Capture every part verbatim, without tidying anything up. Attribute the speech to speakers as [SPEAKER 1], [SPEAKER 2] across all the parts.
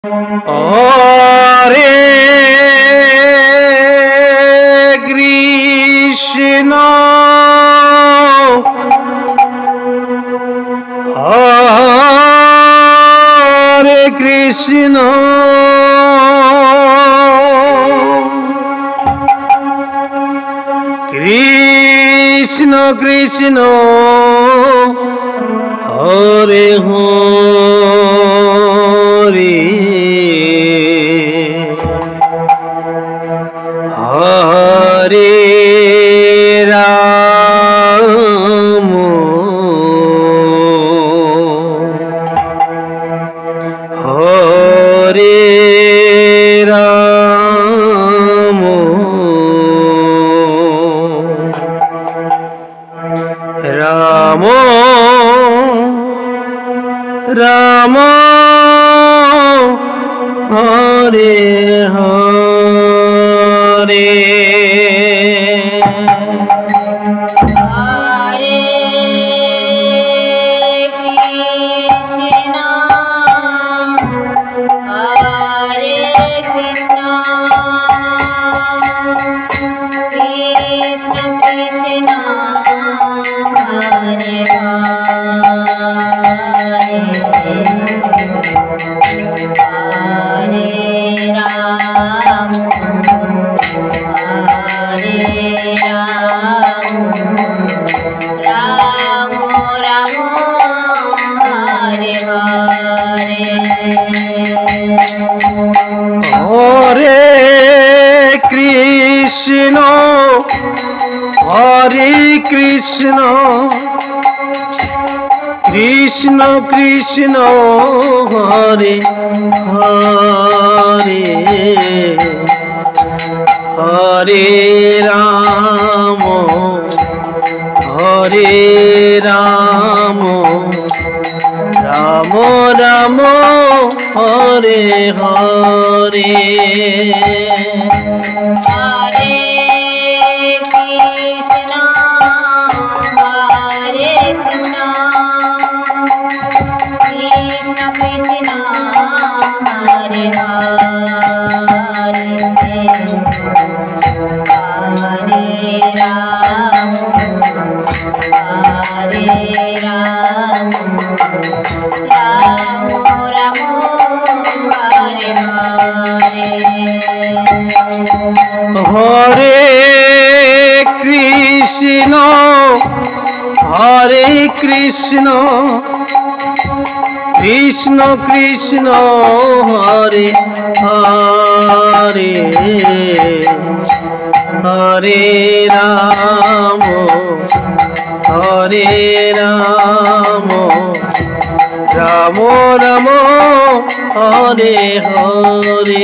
[SPEAKER 1] Hare Krishna, Hare Krishna, Krishna Krishna, Hare Hare, Hare Rama, Hare Rama, Rama Rama, Hare Hare, Hare Krishna, Krishna Krishna, Hare Hare, Hare Rama, Hare Rama, Rama Rama, Hare Hare, Hare Krishna, Hare Krishna, Krishna Krishna, Hare Hare, Hare Rama, Hare Rama, Rama Rama, Hare Hare,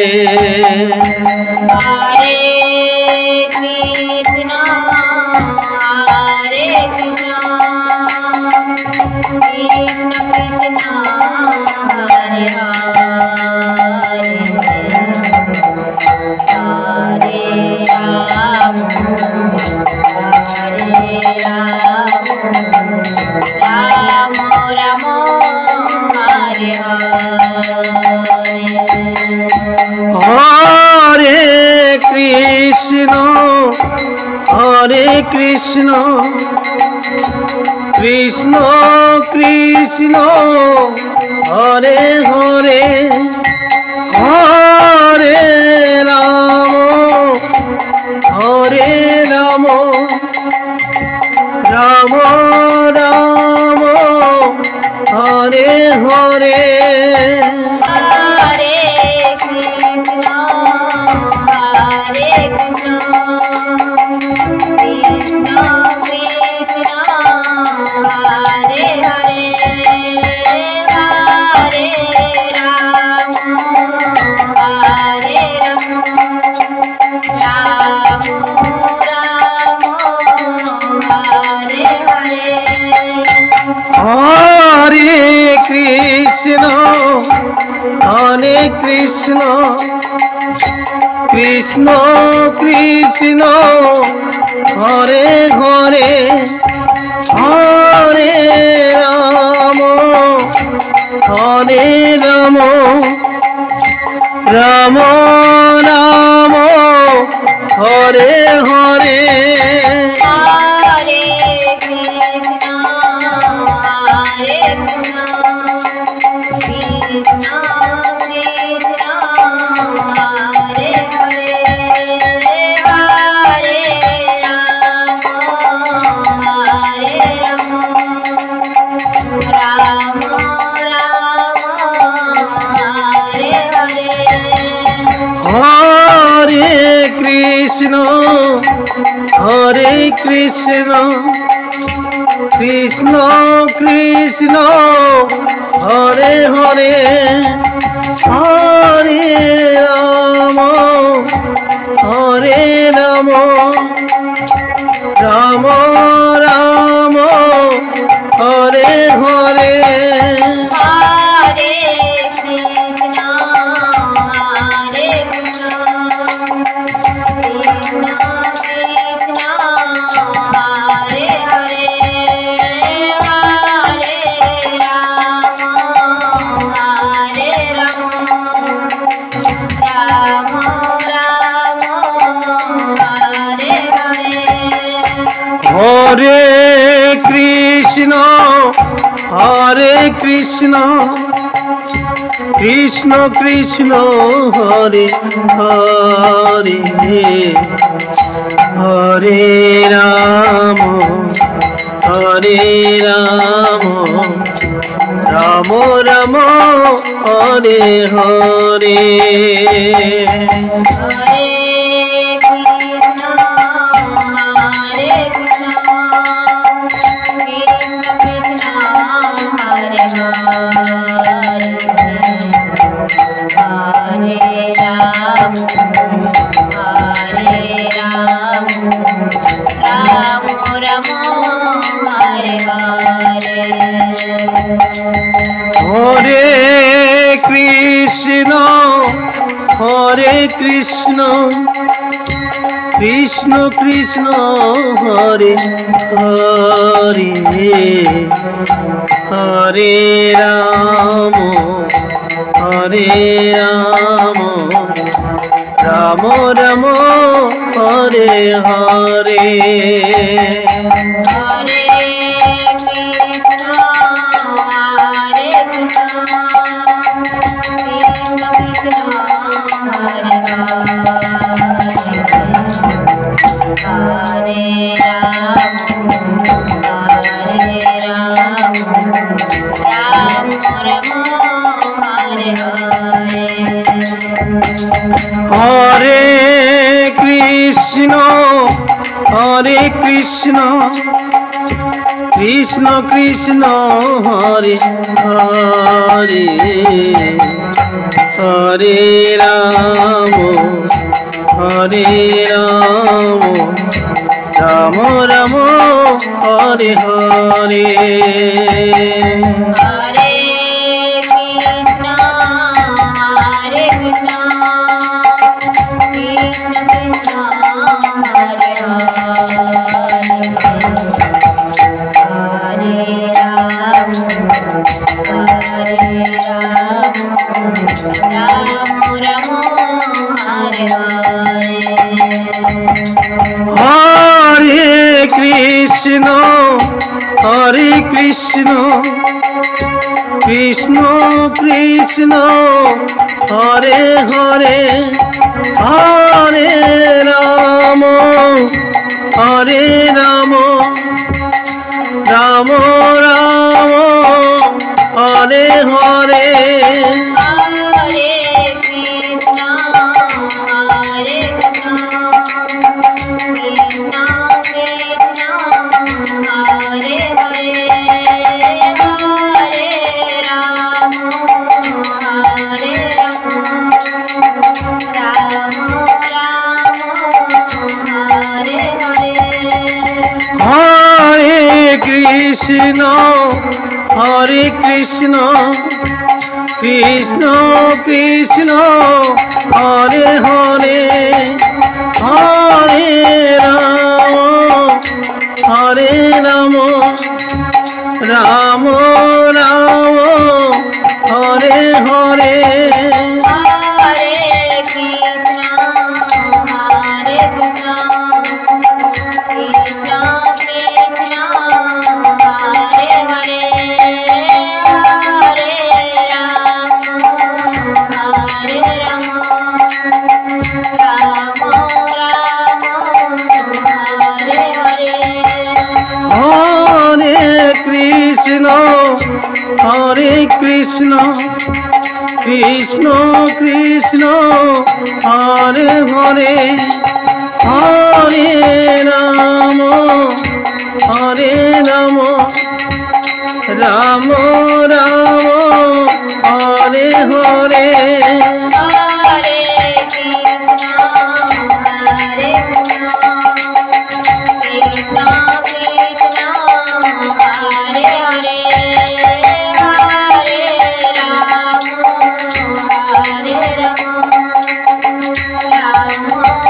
[SPEAKER 2] Hare Krishna, Hare Krishna, Krishna Krishna, Hare Hare, Hare Rama, Hare Rama, Rama Rama, Hare Hare.
[SPEAKER 1] Hare Krishna, Hare Krishna, Krishna Krishna, Hare Hare, Hare Rama, Hare Rama, Rama Rama, Hare Hare,
[SPEAKER 2] Hare Krishna, Hare Krishna, Krishna Krishna, Hare Hare, Hare Rama, Hare Rama, Rama Rama, Hare Hare.
[SPEAKER 1] Hare Krishna, Hare Krishna, Krishna Krishna, Hare Hare, Hare Rama, Hare Rama, Ram Ram Hare Hare
[SPEAKER 2] Hare Krishna Hare Krishna Krishna Krishna Hare Hare Hare Ram Hare Ram Ram Ram Hare Hare
[SPEAKER 1] Hare Krishna Hare Krishna Krishna Krishna Hare Hare Hare Ram Hare Ram Ram Ram Hare Hare
[SPEAKER 2] Hare Krishna Hare Krishna Krishna Krishna Hare Hare Hare Ram Hare Ram Ram Ram Hare Hare
[SPEAKER 1] Hare Krishna Hare Krishna Krishna Krishna Hare Hare Hare Ram Hare Ram Ram Ram Hare Hare
[SPEAKER 2] Hare Krishna Hare Krishna Krishna Krishna Hare Hare Hare Ram Hare Ram Ram Ram Hare Hare
[SPEAKER 1] Hare Krishna Hare Krishna Krishna Krishna Hare Hare Hare Ram Hare Ram Ram Ram Hare Hare
[SPEAKER 2] Hare Krishna Hare Krishna Krishna Krishna Hare Hare Ram Hare Ram Ram Ram Hare Hare
[SPEAKER 1] Hare Krishna Hare Krishna Krishna Krishna Hare Hare Hare Ram Hare Ram Ram Ram Hare Hare
[SPEAKER 2] Hare Krishna Hare Krishna Krishna Krishna Hare Hare Hare Ram Hare Ram Ram Ram Hare Hare
[SPEAKER 1] Hare Krishna Hare Krishna Krishna Krishna Hare Hare Hare Ram Hare Ram Ram Ram Hare Hare
[SPEAKER 2] Hare Krishna Hare Krishna Krishna Krishna Hare Hare Hare Ram Hare Ram Ram Ram Hare Hare
[SPEAKER 1] Hare Krishna Hare Krishna Krishna Krishna Hare Hare Hare Ram Hare Ram Ram Ram Hare Hare
[SPEAKER 2] Hare
[SPEAKER 1] Krishna Krishna Krishna Hare Hare Hare Ram Hare Ram Ram Ram Hare Hare
[SPEAKER 2] Hare Krishna, Hare Krishna, Krishna Krishna, Hare Hare, Hare Ram, Hare Ram, Ram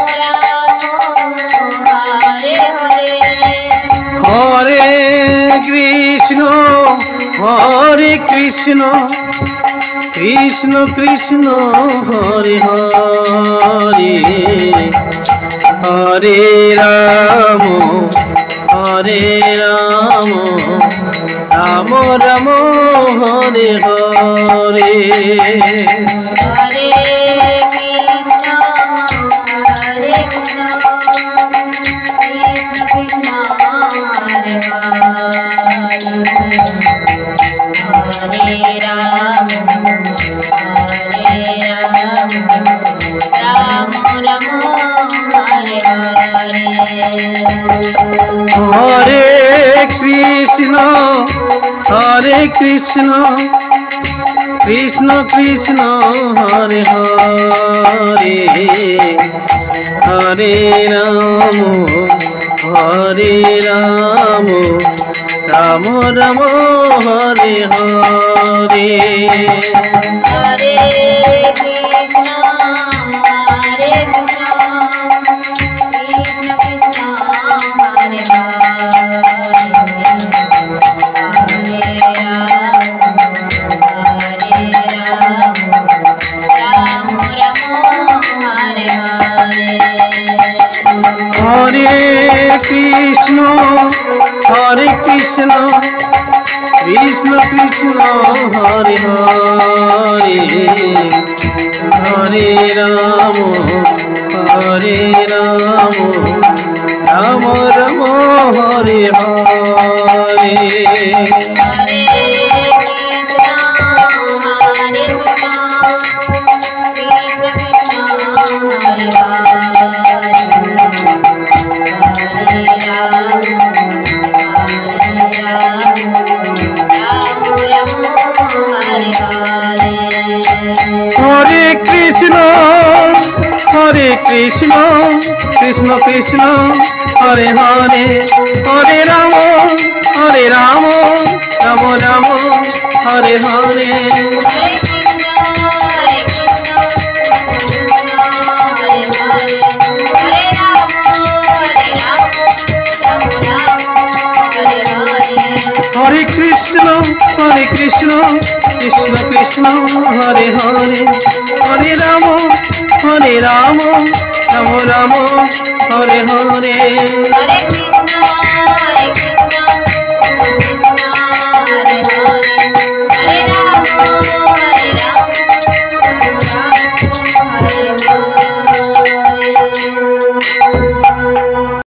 [SPEAKER 2] Ram, Hare Hare.
[SPEAKER 1] Hare Krishna Hare Krishna Krishna Krishna Hare Hare Hare Ram Hare Ram Ram Ram Hare Hare
[SPEAKER 2] Hare Krishna, Hare Krishna, Krishna Krishna, Hare Hare, Hare Ram, Hare Ram, Ram Ram, Hare Hare.
[SPEAKER 1] Hare Krishna Hare Krishna Krishna Krishna Hare Hare Hare Ram Hare Ram Ram Ram Hare Hare
[SPEAKER 2] Hare Krishna, Hare Krishna, Krishna Krishna, Hare Hare Krishna, Hare Krishna, Krishna Krishna, Hare Hare, Hare Ram, Hare Ram, Ram Ram, Hare Hare. Hare Krishna, Hare Krishna, Krishna Krishna, Hare Hare, Hare Rama, Hare Rama, Rama Rama, Hare Hare. Hare Krishna, Hare Krishna, Krishna Krishna, Hare Hare, Hare Rama, Hare Rama, Rama Rama, Hare Hare.